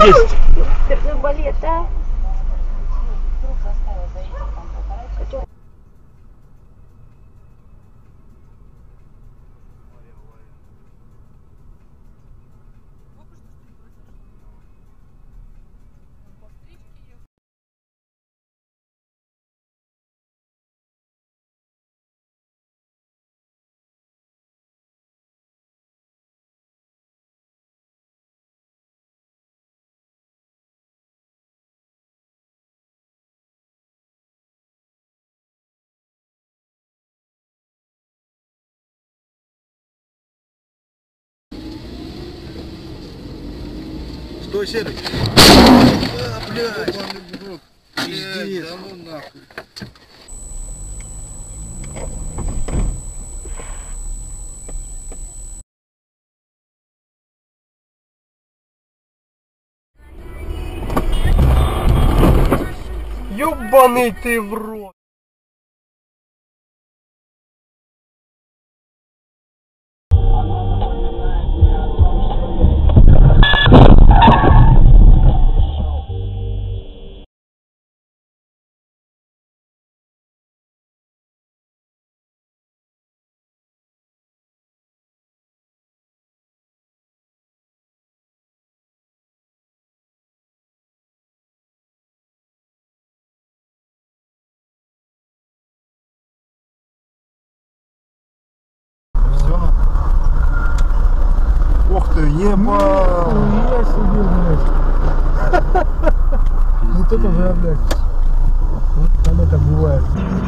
Есть. Спиртной балет, а? Стой, Серый. Блядь, пиздец. Да ну нахуй. Ёбаный ты в рот! Ух ты, ебать! Я себе, блядь. Вот это да, блядь. Вот оно так бывает.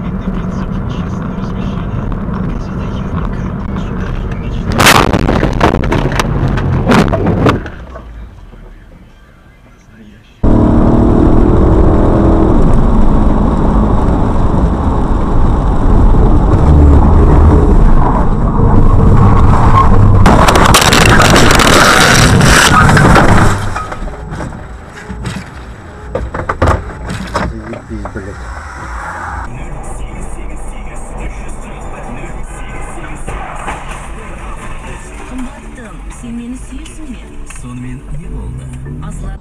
Senin suyusunмен сонымен не болды? Асла.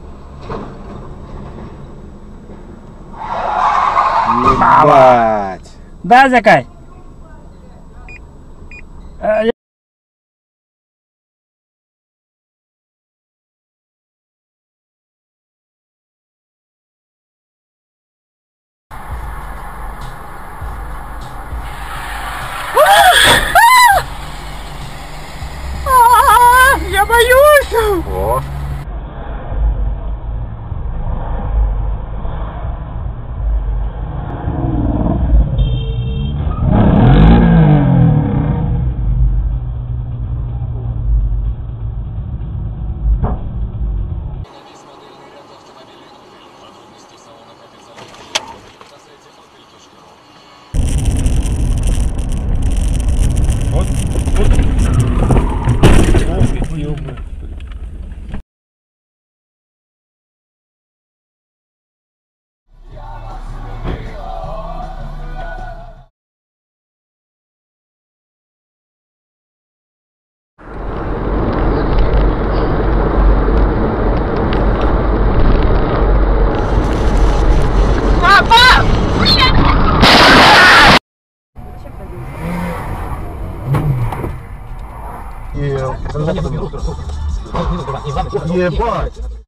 Ебать! Да, Закай? Я боюсь! О! Ебать!